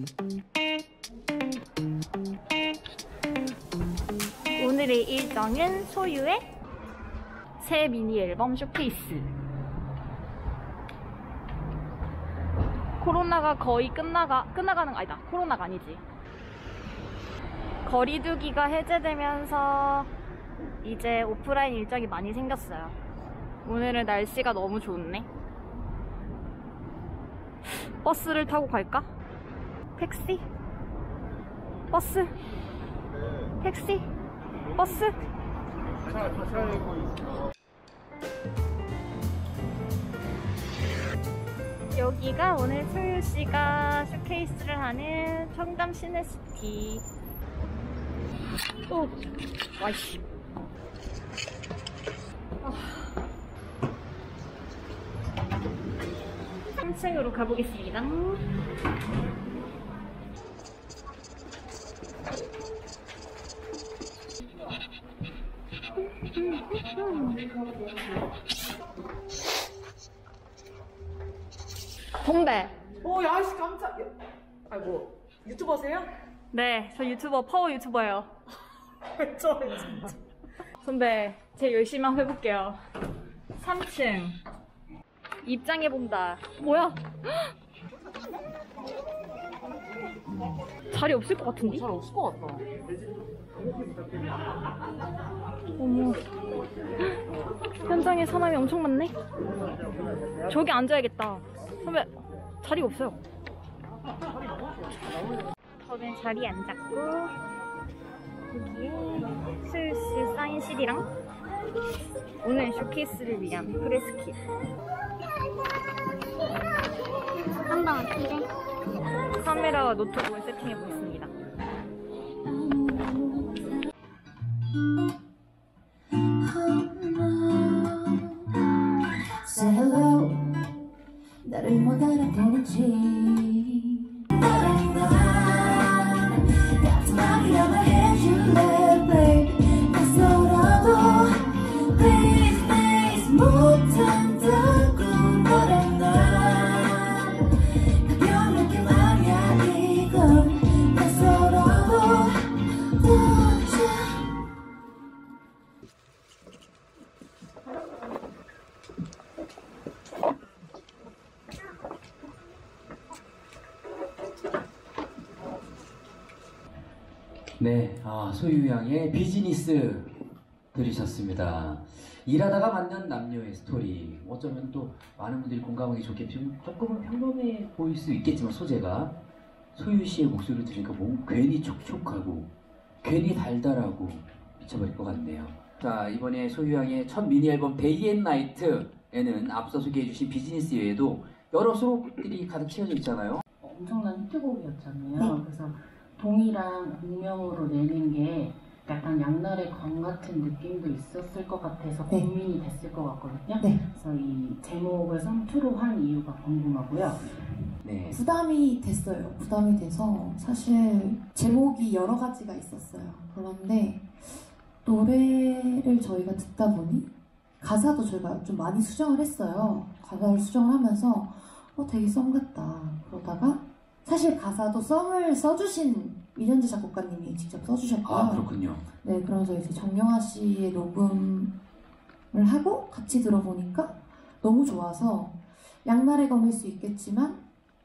오늘의 일정은 소유의 새 미니 앨범 쇼케이스. 코로나가 거의 끝나가는 거 아니다. 코로나가 아니지. 거리두기가 해제되면서 이제 오프라인 일정이 많이 생겼어요. 오늘은 날씨가 너무 좋네. 버스를 타고 갈까? 택시? 버스? 택시? 버스? 여기가 오늘 소유씨가 쇼케이스를 하는 청담 시내시티. 오! 와이씨. 3층으로 가보겠습니다. 홍대. 오, 야씨 깜짝이야. 아이고, 유튜버세요? 네, 저 유튜버, 파워 유튜버예요. 왜 저래 진짜. 선배, 제가 열심히 한번 해볼게요. 3층. 입장해본다. 뭐야? 자리 없을 것 같은데? 잘 없을 것 같다. 어머. 현장에 사람이 엄청 많네? 저기 앉아야겠다. 선배, 자리가 없어요. 저는 자리에 앉았고, 여기에 소유씨 사인실이랑 오늘 쇼케이스를 위한 프레스킷. 한방 어떻게? 카메라와 노트북을 세팅해보겠습니다. Say hello. 나를 못 알아보는지 나랑 같은 말이라고 해줄래 babe. 낯설어도 please please 못한다고 너랑 나 가벼운 느낌 아니야 이건 낯설어도 도착. 네, 소유양의 비즈니스 들으셨습니다. 일하다가 만난 남녀의 스토리. 어쩌면 또 많은 분들이 공감하기 좋게 조금은 평범해 보일 수 있겠지만 소재가 소유 씨의 목소리를 들으니까 몸 괜히 촉촉하고 괜히 달달하고 미쳐버릴 것 같네요. 자, 이번에 소유양의 첫 미니 앨범 데이 앤 나이트에는 앞서 소개해주신 비즈니스 외에도 여러 수록들이 가득 채워져 있잖아요. 엄청난 히트곡이었잖아요. 그래서 동이랑 익명으로 내는 게 약간 양날의 검 같은 느낌도 있었을 것 같아서 고민이 됐을 것 같거든요. 그래서 이 제목을 선투로 한 이유가 궁금하고요. 네. 부담이 됐어요. 부담이 돼서 사실 제목이 여러 가지가 있었어요. 그런데 노래를 저희가 듣다 보니 가사도 저희가 좀 많이 수정을 했어요. 가사를 수정을 하면서 되게 썸 같다. 그러다가 사실 가사도 썸을 써주신 이현재 작곡가님이 직접 써주셨고요. 아, 그렇군요. 네, 그러면서 이제 정영아 씨의 녹음을 하고 같이 들어보니까 너무 좋아서 양날의 검일 수 있겠지만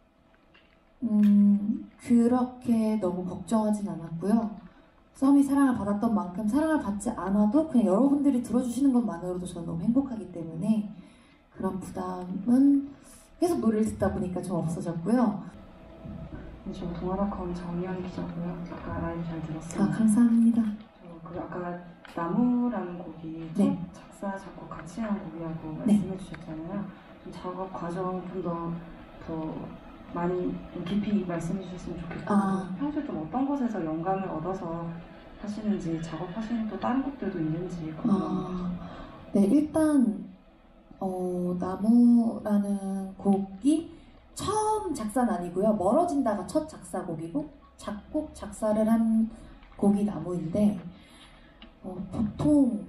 그렇게 너무 걱정하진 않았고요. 썸이 사랑을 받았던 만큼 사랑을 받지 않아도 그냥 여러분들이 들어주시는 것만으로도 저는 너무 행복하기 때문에 그런 부담은 계속 노래를 듣다 보니까 좀 없어졌고요. 저 동아닷컴 정미연 기자고요. 아까 라이브 잘 들었어요. 아, 감사합니다. 그리고 아까 나무라는 곡이 첫 작사, 작곡 같이 한 곡이라고 말씀해 주셨잖아요. 좀 작업 과정 좀 더 많이 좀 깊이 말씀해 주셨으면 좋겠고 평소에 좀 어떤 곳에서 영감을 얻어서 하시는지 작업하시는 또 다른 곡들도 있는지 네, 일단 나무라는 곡이 처음 작사는 아니고요. 멀어진다가 첫 작사곡이고 작곡, 작사를 한 곡이 나무인데 보통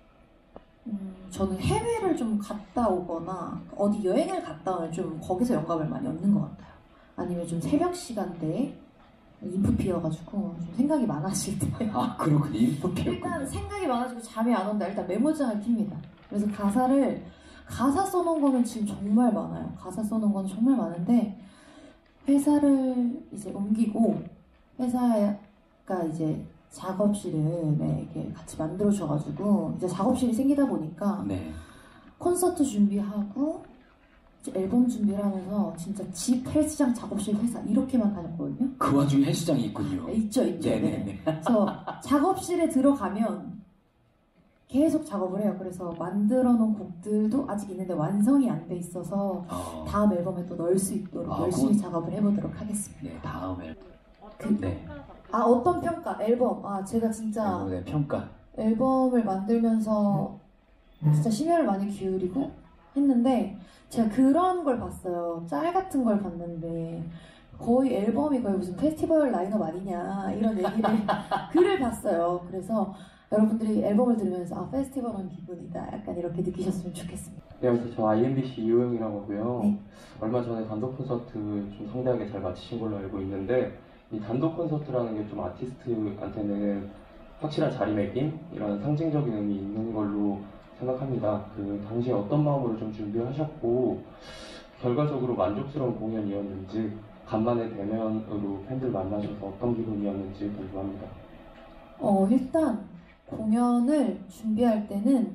저는 해외를 좀 갔다 오거나 어디 여행을 갔다 오면 좀 거기서 영감을 많이 얻는 것 같아요. 아니면 좀 새벽 시간대에 인프피여가지고 좀 생각이 많아질 때 아 그렇군요. 인프피였군요. 일단 생각이 많아지고 잠이 안 온다. 일단 메모장을 킵니다. 그래서 가사 써놓은 거는 지금 정말 많아요. 가사 써놓은 건 정말 많은데 회사를 이제 옮기고 회사가 이제 작업실을 이렇게 같이 만들어줘가지고 이제 작업실이 생기다 보니까 네. 콘서트 준비하고 이제 앨범 준비를 하면서 진짜 집, 헬스장, 작업실, 회사 이렇게만 다녔거든요. 그 와중에 헬스장이 있군요. 있죠. 네네네. 그래서 작업실에 들어가면 계속 작업을 해요. 그래서 만들어 놓은 곡들도 아직 있는데 완성이 안 돼 있어서 다음 앨범에 또 넣을 수 있도록 열심히 작업을 해보도록 하겠습니다. 네, 다음에 네. 어떤 평가? 앨범. 제가 진짜 네, 평가. 앨범을 만들면서 진짜 심혈을 많이 기울이고 했는데 제가 그런 걸 봤어요. 짤 같은 걸 봤는데 거의 앨범이 거의 무슨 페스티벌 라인업 아니냐 이런 얘기를 글을 봤어요. 그래서 여러분들이 앨범을 들으면서 페스티벌 온 기분이다 약간 이렇게 느끼셨으면 좋겠습니다. 네, 그래서 저 IMBC 이호영이라고 하고요. 네. 얼마 전에 단독 콘서트 좀 성대하게 잘 마치신 걸로 알고 있는데 이 단독 콘서트라는 게 좀 아티스트한테는 확실한 자리매김 이런 상징적인 의미 있는 걸로 생각합니다. 그 당시에 어떤 마음으로 좀 준비하셨고 결과적으로 만족스러운 공연이었는지 간만에 대면으로 팬들 만나셔서 어떤 기분이었는지 궁금합니다. 일단 공연을 준비할 때는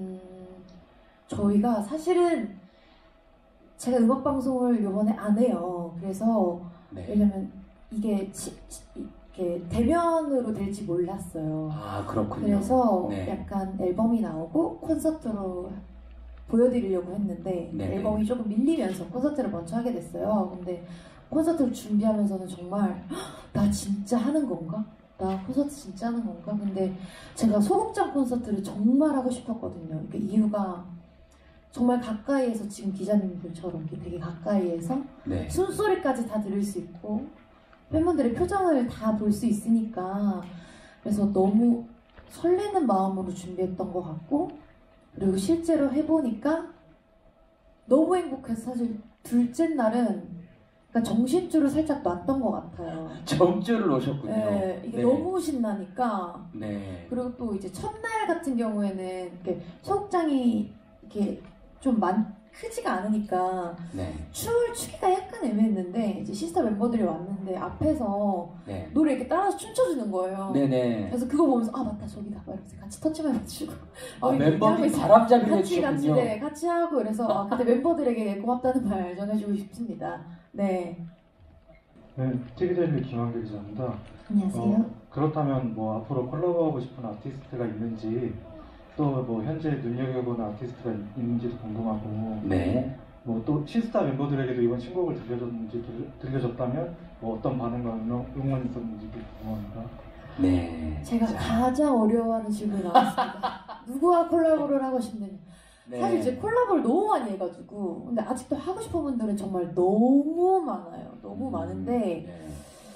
저희가 사실은 제가 음악방송을 이번에 안 해요. 그래서 네. 왜냐면 이게 이렇게 대면으로 될지 몰랐어요. 그렇군요. 그래서 네. 약간 앨범이 나오고 콘서트로 보여드리려고 했는데 네. 앨범이 조금 밀리면서 콘서트를 먼저 하게 됐어요. 근데 콘서트를 준비하면서는 정말 나 진짜 하는 건가? 나 콘서트 진짜 하는 건가? 근데 제가 소극장 콘서트를 정말 하고 싶었거든요. 그 이유가 정말 가까이에서 지금 기자님들처럼 이렇게 되게 가까이에서 네. 숨소리까지 다 들을 수 있고 팬분들의 표정을 다 볼 수 있으니까 그래서 너무 설레는 마음으로 준비했던 것 같고 그리고 실제로 해보니까 너무 행복해서 사실 둘째 날은 그러니까 정신줄을 살짝 놨던 것 같아요. 점주를 놓으셨군요. 네, 이게 네. 너무 신나니까 네. 그리고 또 이제 첫날 같은 경우에는 이렇게 소극장이 이렇게 좀 크지가 않으니까 네. 춤을 추기가 약간 애매했는데 이제 시스타 멤버들이 왔는데 앞에서 네. 노래 이렇게 따라서 춤춰주는 거예요. 네네. 그래서 그거 보면서 맞다 저기다 막 이러면서 같이 터치만 해주고 멤버들이 바람잡이를 같이 해주셨군요. 같이 하고 그래서 그때 멤버들에게 고맙다는 말 전해주고 싶습니다. 네. 네, TV데일리 김한길 기자입니다. 안녕하세요. 그렇다면 뭐 앞으로 콜라보하고 싶은 아티스트가 있는지 또 뭐 현재 눈여겨보는 아티스트가 있는지도 궁금하고 네. 뭐 또 시스타 멤버들에게도 이번 신곡을 들려줬다면 뭐 어떤 반응과 응원이 있었는지도 궁금합니다. 네. 제가 가장 어려워하는 질문이 나왔습니다. 누구와 콜라보를 하고 싶느냐. 네. 사실 이제 콜라보를 너무 많이 해가지고 근데 아직도 하고 싶은 분들은 정말 너무 많아요. 너무 많은데 네.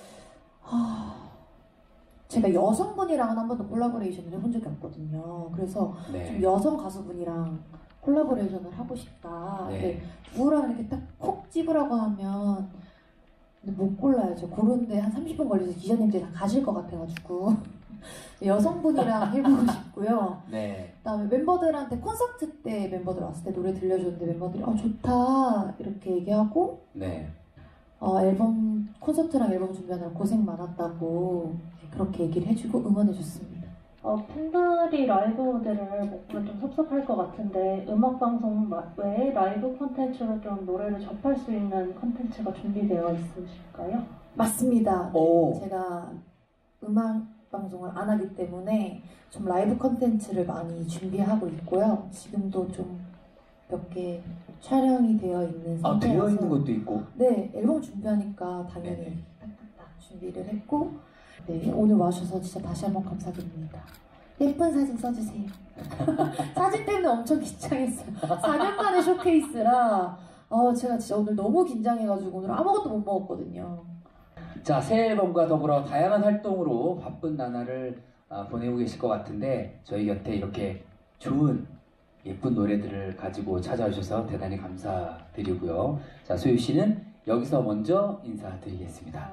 제가 여성분이랑은 한 번도 콜라보레이션을 해본 적이 없거든요. 그래서 네. 좀 여성 가수분이랑 콜라보레이션을 하고 싶다. 네. 근데 누구랑 이렇게 딱 콕 집으라고 하면 근데 못 골라요. 저 고르는데 한 30분 걸려서 기자님들이 다 가실 것 같아가지고 여성분이랑 해보고 싶고요. 네. 그다음에 멤버들한테 콘서트 때 멤버들 왔을 때 노래 들려줬는데 멤버들이 좋다 이렇게 얘기하고 네. 앨범 콘서트랑 앨범 준비하느라 고생 많았다고 그렇게 얘기를 해주고 응원해줬습니다. 팬들이 라이브 무대를 못 보면 좀 섭섭할 것 같은데 음악방송 외에 라이브 콘텐츠로 좀 노래를 접할 수 있는 콘텐츠가 준비되어 있으실까요? 맞습니다. 오. 제가 음악 방송을 안 하기 때문에 좀 라이브 콘텐츠를 많이 준비하고 있고요. 지금도 좀 몇 개 촬영이 되어 있는 상태라서 되어 있는 것도 있고. 네, 앨범 준비하니까 당연히 네네. 딱딱딱 준비를 했고 네, 오늘 와주셔서 진짜 다시 한번 감사드립니다. 예쁜 사진 써주세요. 사진 때문에 엄청 긴장했어요. 4년 만에 쇼케이스라 제가 진짜 오늘 너무 긴장해가지고 오늘 아무것도 못 먹었거든요. 자, 새 앨범과 더불어 다양한 활동으로 바쁜 나날을 보내고 계실 것 같은데 저희 곁에 이렇게 좋은 예쁜 노래들을 가지고 찾아오셔서 대단히 감사드리고요. 자, 소유 씨는 여기서 먼저 인사드리겠습니다.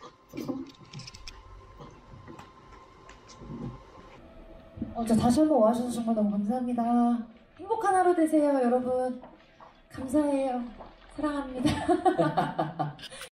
저 다시 한번 와주셔서 정말 너무 감사합니다. 행복한 하루 되세요, 여러분. 감사해요. 사랑합니다.